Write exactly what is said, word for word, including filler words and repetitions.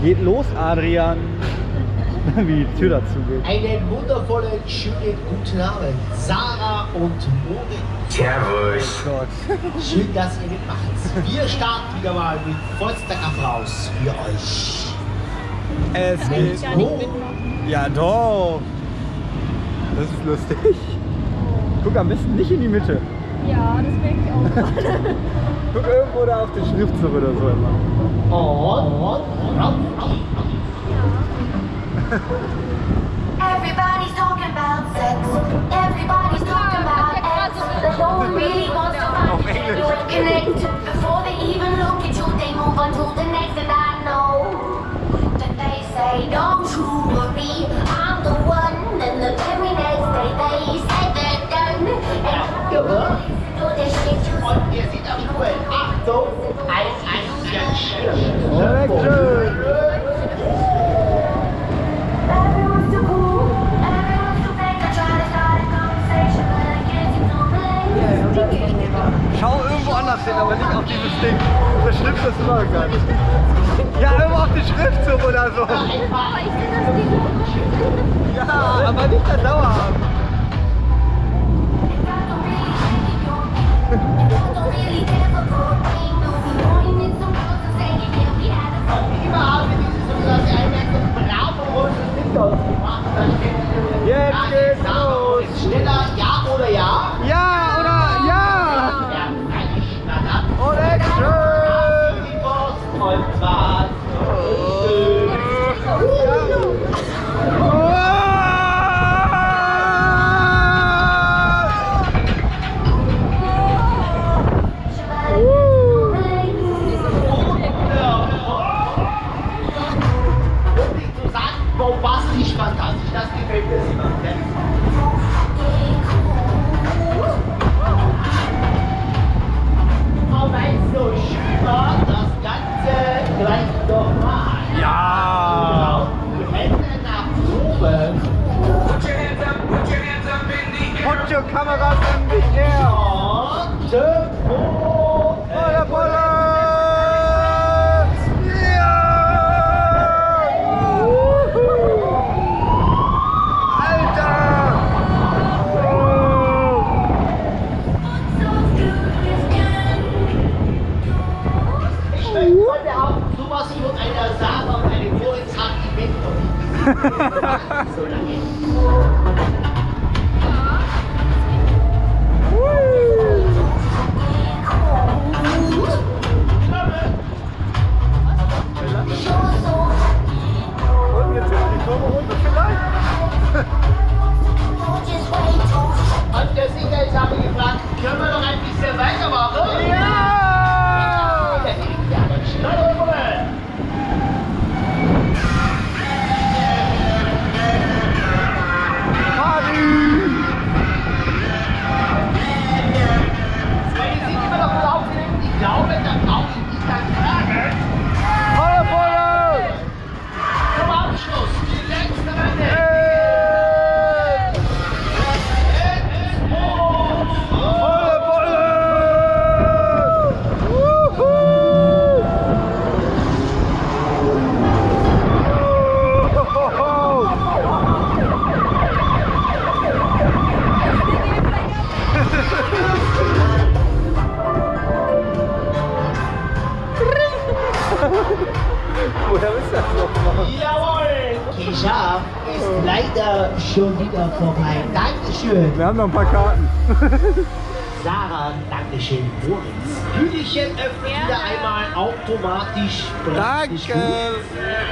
Geht los, Adrian. Wie die Tür dazu geht. Einen wundervollen, schönen guten Abend, Sarah und Moritz. Servus. Oh Gott. Schön, dass ihr mitmacht. Wir starten wieder mal mit vollster Kraft raus für euch. Es geht Ja, nicht hoch. mitmachen. Ja, doch. Das ist lustig. Guck am besten nicht in die Mitte. Ja, das merke ich auch gerade. Guck irgendwo da auf den Schriftzug oder so immer. Und, und, rauf. Everybody's talking about sex. Everybody's talking about X. But no one really wants to find you and connect. Before they even look at you, they move on to the next. And I know that they say, don't you worry, I'm the one. And the very next day they say they're done. And Gehört. do this shit you Und ihr seht am Stuhl. Achtung, eins, eins, ganz schön. Action. Everyone's too cool, everyone's too fake. I try to start a conversation, but I can't seem to relate. Schau irgendwo anders hin, aber nicht auf dieses Ding. Das Schrift ist immer gar nicht. Ja, irgendwo auf den Schriftzug oder so. Aber ich sehe das Ding. Ja, aber nicht da dauerhaft. Immer haben wir dieses sogenannte Einmerken Bravo und das hinter uns gemacht. Dann steht es Jetzt ja, geht's Sarah los. ist schneller, ja oder ja? Ja oder ja? Ja, eigentlich, na dann. Und Action. Die Post und was? Um nicht zu sagen, bombastisch fantastisch, das gefällt mir immer. Aber weil es so schön war, das Ganze gleich nochmal. Ja. Die Hände nach oben. Put your Kameras in the air. Und Tempo. Volle Pulle. Ja. Alter. Oh. Ich möchte mal behaupten, sowas von einer Sarah und einem Moritz hat die Welt noch nicht gesehen. So lange. Und jetzt ist die Kurve runter vielleicht. Und der Sieger ist habe gefragt, können wir noch ein bisschen weitermachen? Ja. Der geht ja ganz schnell rüber. Party. Wenn Sie immer noch gut aufgelegt, ich glaube, dann brauche ich nicht lang fragen. Volle Pulle. Zum Abschluss, die letzte Runde. Hey. Volle Pulle. Wuhu. Oh. Woher ist das nochmal? Jawohl, geschafft, ist leider schon wieder vorbei. Dankeschön. Wir haben noch ein paar Karten. Sarah, Dankeschön, Moritz. Hügelchen öffnet wieder einmal automatisch. Danke.